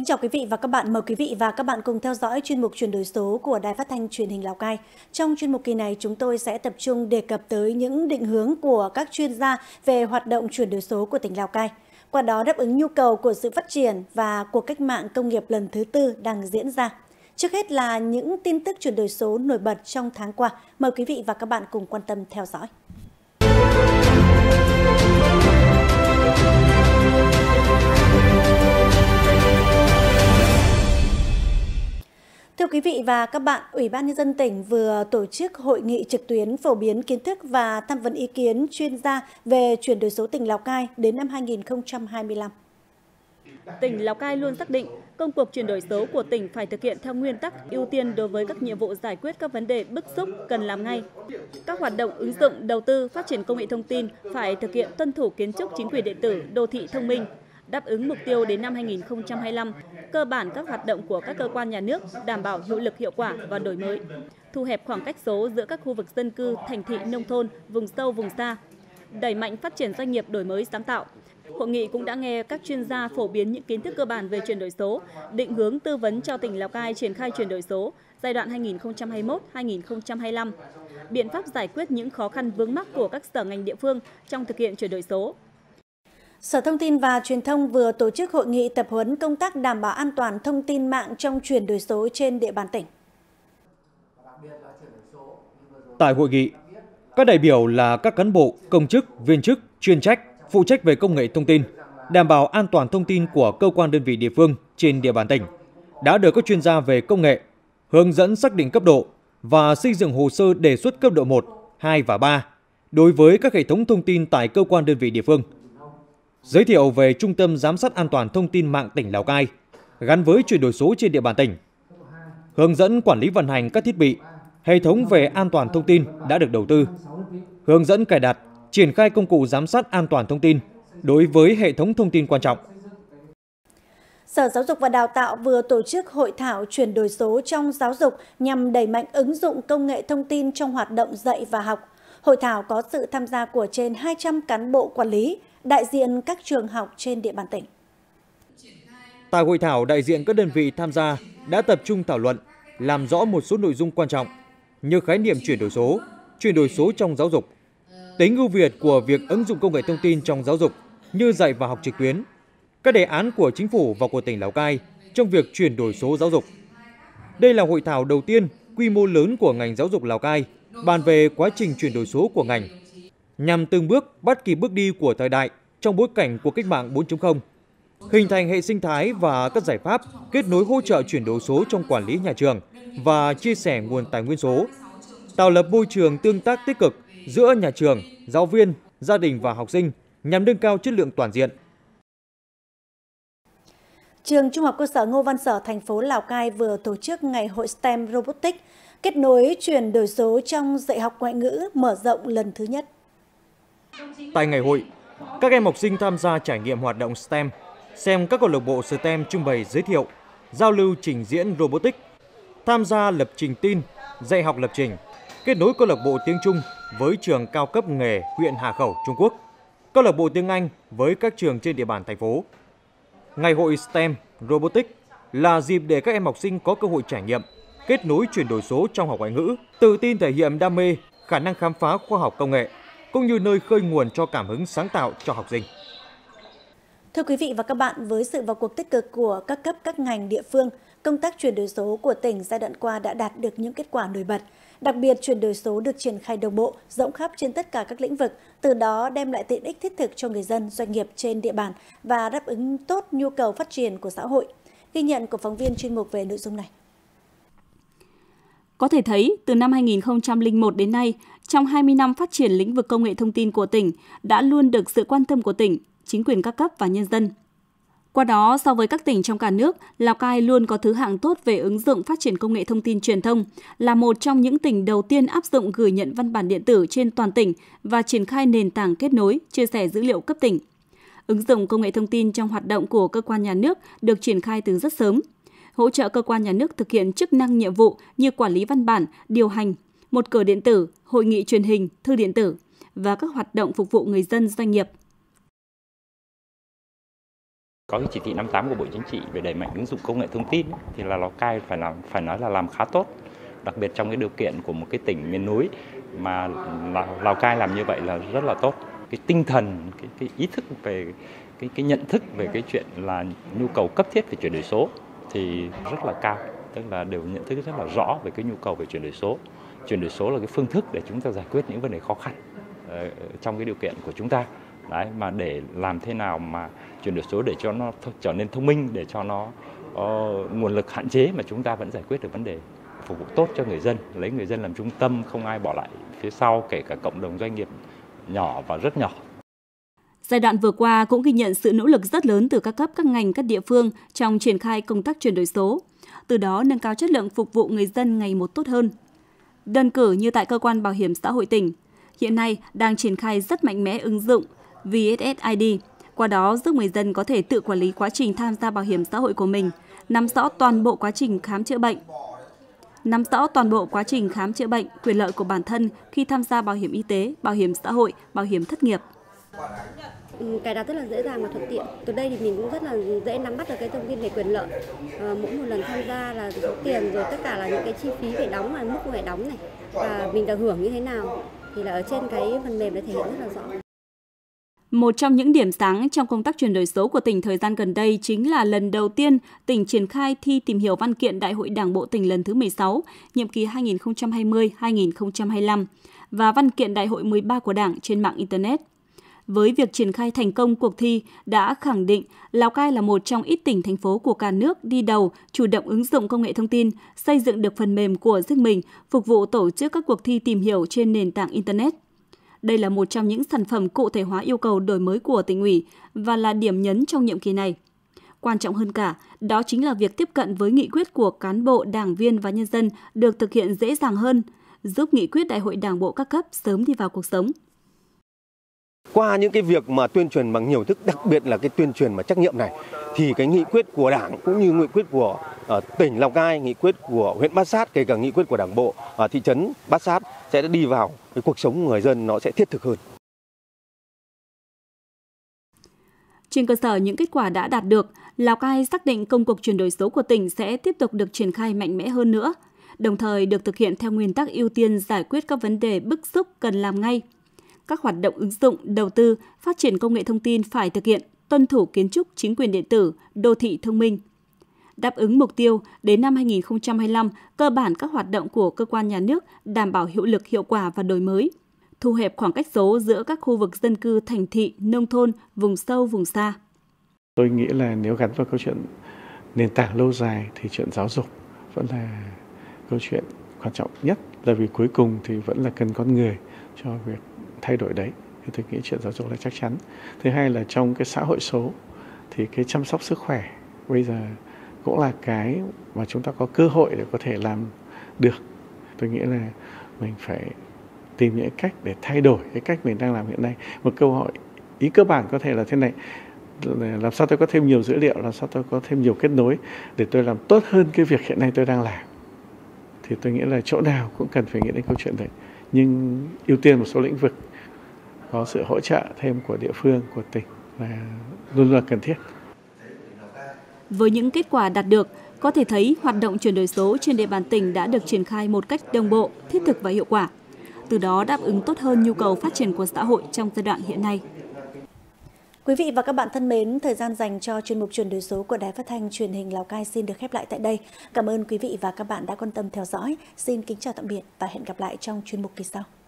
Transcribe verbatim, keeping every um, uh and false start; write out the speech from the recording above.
kính chào quý vị và các bạn. Mời quý vị và các bạn cùng theo dõi chuyên mục chuyển đổi số của Đài Phát thanh Truyền hình Lào Cai. Trong chuyên mục kỳ này, chúng tôi sẽ tập trung đề cập tới những định hướng của các chuyên gia về hoạt động chuyển đổi số của tỉnh Lào Cai. Qua đó đáp ứng nhu cầu của sự phát triển và cuộc cách mạng công nghiệp lần thứ tư đang diễn ra. Trước hết là những tin tức chuyển đổi số nổi bật trong tháng qua. Mời quý vị và các bạn cùng quan tâm theo dõi. Thưa quý vị và các bạn, Ủy ban Nhân dân tỉnh vừa tổ chức hội nghị trực tuyến phổ biến kiến thức và tham vấn ý kiến chuyên gia về chuyển đổi số tỉnh Lào Cai đến năm hai nghìn không trăm hai mươi lăm. Tỉnh Lào Cai luôn xác định công cuộc chuyển đổi số của tỉnh phải thực hiện theo nguyên tắc ưu tiên đối với các nhiệm vụ giải quyết các vấn đề bức xúc cần làm ngay. Các hoạt động ứng dụng, đầu tư, phát triển công nghệ thông tin phải thực hiện tuân thủ kiến trúc chính quyền điện tử, đô thị thông minh, đáp ứng mục tiêu đến năm hai nghìn không trăm hai mươi lăm, cơ bản các hoạt động của các cơ quan nhà nước đảm bảo hiệu lực hiệu quả và đổi mới, thu hẹp khoảng cách số giữa các khu vực dân cư, thành thị, nông thôn, vùng sâu, vùng xa, đẩy mạnh phát triển doanh nghiệp đổi mới sáng tạo. Hội nghị cũng đã nghe các chuyên gia phổ biến những kiến thức cơ bản về chuyển đổi số, định hướng tư vấn cho tỉnh Lào Cai triển khai chuyển đổi số giai đoạn hai nghìn không trăm hai mươi mốt đến hai nghìn không trăm hai mươi lăm, biện pháp giải quyết những khó khăn vướng mắc của các sở ngành địa phương trong thực hiện chuyển đổi số. Sở Thông tin và Truyền thông vừa tổ chức hội nghị tập huấn công tác đảm bảo an toàn thông tin mạng trong chuyển đổi số trên địa bàn tỉnh. Tại hội nghị, các đại biểu là các cán bộ, công chức, viên chức, chuyên trách, phụ trách về công nghệ thông tin, đảm bảo an toàn thông tin của cơ quan đơn vị địa phương trên địa bàn tỉnh, đã được các chuyên gia về công nghệ hướng dẫn xác định cấp độ và xây dựng hồ sơ đề xuất cấp độ một, hai và ba đối với các hệ thống thông tin tại cơ quan đơn vị địa phương. Giới thiệu về Trung tâm Giám sát An toàn Thông tin mạng tỉnh Lào Cai gắn với chuyển đổi số trên địa bàn tỉnh. Hướng dẫn quản lý vận hành các thiết bị, hệ thống về an toàn thông tin đã được đầu tư. Hướng dẫn cài đặt, triển khai công cụ giám sát an toàn thông tin đối với hệ thống thông tin quan trọng. Sở Giáo dục và Đào tạo vừa tổ chức hội thảo chuyển đổi số trong giáo dục nhằm đẩy mạnh ứng dụng công nghệ thông tin trong hoạt động dạy và học. Hội thảo có sự tham gia của trên hai trăm cán bộ quản lý, đại diện các trường học trên địa bàn tỉnh. Tại hội thảo, đại diện các đơn vị tham gia đã tập trung thảo luận, làm rõ một số nội dung quan trọng như khái niệm chuyển đổi số, chuyển đổi số trong giáo dục, tính ưu việt của việc ứng dụng công nghệ thông tin trong giáo dục như dạy và học trực tuyến, các đề án của chính phủ và của tỉnh Lào Cai trong việc chuyển đổi số giáo dục. Đây là hội thảo đầu tiên quy mô lớn của ngành giáo dục Lào Cai bàn về quá trình chuyển đổi số của ngành, nhằm từng bước bắt kịp bước đi của thời đại trong bối cảnh của cách mạng bốn chấm không, hình thành hệ sinh thái và các giải pháp kết nối hỗ trợ chuyển đổi số trong quản lý nhà trường và chia sẻ nguồn tài nguyên số, tạo lập môi trường tương tác tích cực giữa nhà trường, giáo viên, gia đình và học sinh nhằm nâng cao chất lượng toàn diện. Trường Trung học cơ sở Ngô Văn Sở, thành phố Lào Cai vừa tổ chức Ngày hội STEM Robotics, kết nối chuyển đổi số trong dạy học ngoại ngữ mở rộng lần thứ nhất. Tại ngày hội, các em học sinh tham gia trải nghiệm hoạt động STEM, xem các câu lạc bộ STEM trưng bày giới thiệu, giao lưu trình diễn robotics, tham gia lập trình tin, dạy học lập trình, kết nối câu lạc bộ tiếng Trung với trường cao cấp nghề huyện Hà Khẩu, Trung Quốc, câu lạc bộ tiếng Anh với các trường trên địa bàn thành phố. Ngày hội STEM Robotics là dịp để các em học sinh có cơ hội trải nghiệm, kết nối chuyển đổi số trong học ngoại ngữ, tự tin thể hiện đam mê, khả năng khám phá khoa học công nghệ, cũng như nơi khơi nguồn cho cảm hứng sáng tạo cho học sinh. Thưa quý vị và các bạn, với sự vào cuộc tích cực của các cấp các ngành địa phương, công tác chuyển đổi số của tỉnh giai đoạn qua đã đạt được những kết quả nổi bật. Đặc biệt, chuyển đổi số được triển khai đồng bộ, rộng khắp trên tất cả các lĩnh vực, từ đó đem lại tiện ích thiết thực cho người dân, doanh nghiệp trên địa bàn và đáp ứng tốt nhu cầu phát triển của xã hội. Ghi nhận của phóng viên chuyên mục về nội dung này. Có thể thấy, từ năm hai nghìn không trăm lẻ một đến nay, trong hai mươi năm phát triển lĩnh vực công nghệ thông tin của tỉnh, đã luôn được sự quan tâm của tỉnh, chính quyền các cấp và nhân dân. Qua đó, so với các tỉnh trong cả nước, Lào Cai luôn có thứ hạng tốt về ứng dụng phát triển công nghệ thông tin truyền thông, là một trong những tỉnh đầu tiên áp dụng gửi nhận văn bản điện tử trên toàn tỉnh và triển khai nền tảng kết nối, chia sẻ dữ liệu cấp tỉnh. Ứng dụng công nghệ thông tin trong hoạt động của cơ quan nhà nước được triển khai từ rất sớm, hỗ trợ cơ quan nhà nước thực hiện chức năng nhiệm vụ như quản lý văn bản, điều hành, một cửa điện tử, hội nghị truyền hình, thư điện tử và các hoạt động phục vụ người dân, doanh nghiệp. Có cái chỉ thị năm tám của Bộ Chính trị về đẩy mạnh ứng dụng công nghệ thông tin thì là Lào Cai phải làm phải nói là làm khá tốt, đặc biệt trong cái điều kiện của một cái tỉnh miền núi mà Lào Cai làm như vậy là rất là tốt. Cái tinh thần, cái, cái ý thức về cái, cái nhận thức về cái chuyện là nhu cầu cấp thiết về chuyển đổi số thì rất là cao, tức là đều nhận thức rất là rõ về cái nhu cầu về chuyển đổi số. Chuyển đổi số là cái phương thức để chúng ta giải quyết những vấn đề khó khăn uh, trong cái điều kiện của chúng ta. Đấy, mà để làm thế nào mà chuyển đổi số để cho nó trở nên thông minh, để cho nó uh, nguồn lực hạn chế mà chúng ta vẫn giải quyết được vấn đề, phục vụ tốt cho người dân, lấy người dân làm trung tâm, không ai bỏ lại phía sau, kể cả cộng đồng doanh nghiệp nhỏ và rất nhỏ. Giai đoạn vừa qua cũng ghi nhận sự nỗ lực rất lớn từ các cấp, các ngành, các địa phương trong triển khai công tác chuyển đổi số, từ đó nâng cao chất lượng phục vụ người dân ngày một tốt hơn. Đơn cử như tại Cơ quan Bảo hiểm xã hội tỉnh, hiện nay đang triển khai rất mạnh mẽ ứng dụng vê ét ét i đê, qua đó giúp người dân có thể tự quản lý quá trình tham gia bảo hiểm xã hội của mình, nắm rõ toàn bộ quá trình khám chữa bệnh. Nắm rõ toàn bộ quá trình khám chữa bệnh, quyền lợi của bản thân khi tham gia bảo hiểm y tế, bảo hiểm xã hội, bảo hiểm thất nghiệp. Cái đó rất là dễ dàng và thuận tiện. Từ đây thì mình cũng rất là dễ nắm bắt được cái thông tin về quyền lợi. À, mỗi một lần tham gia là số tiền rồi tất cả là những cái chi phí phải đóng, là mức phải đóng này và mình được hưởng như thế nào thì là ở trên cái phần mềm đã thể hiện rất là rõ. Một trong những điểm sáng trong công tác chuyển đổi số của tỉnh thời gian gần đây chính là lần đầu tiên tỉnh triển khai thi tìm hiểu văn kiện Đại hội Đảng bộ tỉnh lần thứ mười sáu, nhiệm kỳ hai nghìn không trăm hai mươi đến hai nghìn không trăm hai mươi lăm và văn kiện Đại hội mười ba của Đảng trên mạng Internet. Với việc triển khai thành công cuộc thi đã khẳng định Lào Cai là một trong ít tỉnh, thành phố của cả nước đi đầu, chủ động ứng dụng công nghệ thông tin, xây dựng được phần mềm của riêng mình, phục vụ tổ chức các cuộc thi tìm hiểu trên nền tảng Internet. Đây là một trong những sản phẩm cụ thể hóa yêu cầu đổi mới của tỉnh ủy và là điểm nhấn trong nhiệm kỳ này. Quan trọng hơn cả, đó chính là việc tiếp cận với nghị quyết của cán bộ, đảng viên và nhân dân được thực hiện dễ dàng hơn, giúp nghị quyết Đại hội Đảng bộ các cấp sớm đi vào cuộc sống. Qua những cái việc mà tuyên truyền bằng nhiều thức, đặc biệt là cái tuyên truyền mà trách nhiệm này, thì cái nghị quyết của Đảng cũng như nghị quyết của uh, tỉnh Lào Cai, nghị quyết của huyện Bát Sát, kể cả nghị quyết của Đảng bộ uh, thị trấn Bát Sát sẽ đi vào cái cuộc sống người dân, nó sẽ thiết thực hơn. Trên cơ sở những kết quả đã đạt được, Lào Cai xác định công cuộc chuyển đổi số của tỉnh sẽ tiếp tục được triển khai mạnh mẽ hơn nữa, đồng thời được thực hiện theo nguyên tắc ưu tiên giải quyết các vấn đề bức xúc cần làm ngay. Các hoạt động ứng dụng, đầu tư, phát triển công nghệ thông tin phải thực hiện tuân thủ kiến trúc chính quyền điện tử, đô thị thông minh. Đáp ứng mục tiêu đến năm hai nghìn không trăm hai mươi lăm, cơ bản các hoạt động của cơ quan nhà nước đảm bảo hiệu lực, hiệu quả và đổi mới, thu hẹp khoảng cách số giữa các khu vực dân cư thành thị, nông thôn, vùng sâu, vùng xa. Tôi nghĩ là nếu gắn vào câu chuyện nền tảng lâu dài thì chuyện giáo dục vẫn là câu chuyện quan trọng nhất, là vì cuối cùng thì vẫn là cần con người cho việc thay đổi đấy. Thì tôi nghĩ chuyện giáo dục là chắc chắn. Thứ hai là trong cái xã hội số thì cái chăm sóc sức khỏe bây giờ cũng là cái mà chúng ta có cơ hội để có thể làm được. Tôi nghĩ là mình phải tìm những cách để thay đổi cái cách mình đang làm hiện nay. Một câu hỏi ý cơ bản có thể là thế này: làm sao tôi có thêm nhiều dữ liệu, làm sao tôi có thêm nhiều kết nối để tôi làm tốt hơn cái việc hiện nay tôi đang làm. Thì tôi nghĩ là chỗ nào cũng cần phải nghĩ đến câu chuyện đấy. Nhưng ưu tiên một số lĩnh vực có sự hỗ trợ thêm của địa phương, của tỉnh là luôn là cần thiết. Với những kết quả đạt được, có thể thấy hoạt động chuyển đổi số trên địa bàn tỉnh đã được triển khai một cách đồng bộ, thiết thực và hiệu quả. Từ đó đáp ứng tốt hơn nhu cầu phát triển của xã hội trong giai đoạn hiện nay. Quý vị và các bạn thân mến, thời gian dành cho chuyên mục chuyển đổi số của Đài Phát thanh Truyền hình Lào Cai xin được khép lại tại đây. Cảm ơn quý vị và các bạn đã quan tâm theo dõi. Xin kính chào tạm biệt và hẹn gặp lại trong chuyên mục kỳ sau.